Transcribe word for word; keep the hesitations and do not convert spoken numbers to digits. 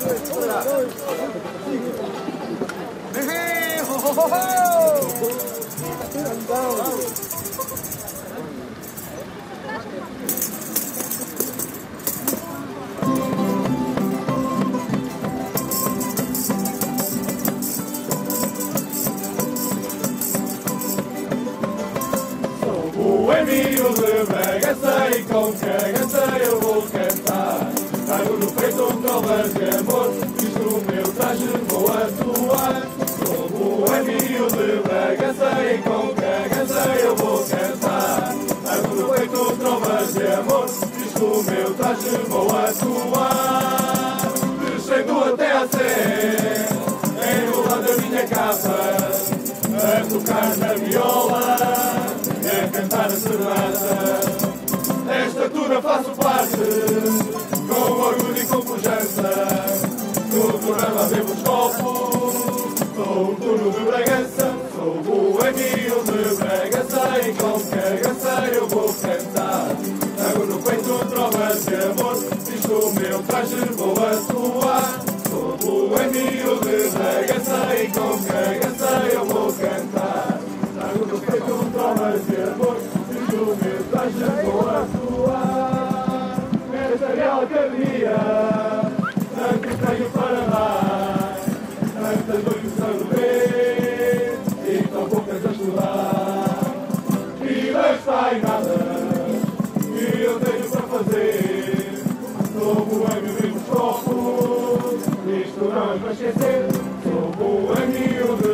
Boêmio de Bragança e com cagança eu vou cantar. Trago no peito trovas de amor, visto o meu traje vou atuar. Sou boêmio de Bragança e com cagança eu vou cantar. Trago no peito trovas de amor, visto o meu traje vou atuar. Descendo até a sé, enrolando a minha capa, a tocar na viola, a cantar a serenata. Nesta turma faço parte, com orgulho e com pujança. No programa bebo os copos, sou o turno de Bragança. Sou boêmio de Bragança e com cagança eu vou cantar. Trago no peito trovas de amor, visto o meu traje vou atuar. Sou boêmio de Bragança e com cagança eu vou cantar. Trago no peito trovas de amor, visto o meu traje vou atuar. Nesta real academia, tanto tenho para dar, tantas noites a beber e tão poucas a estudar. Vida está em nada, e eu tenho para fazer. Sou boêmio e os copos, isto não é para esquecer. Sou boêmio de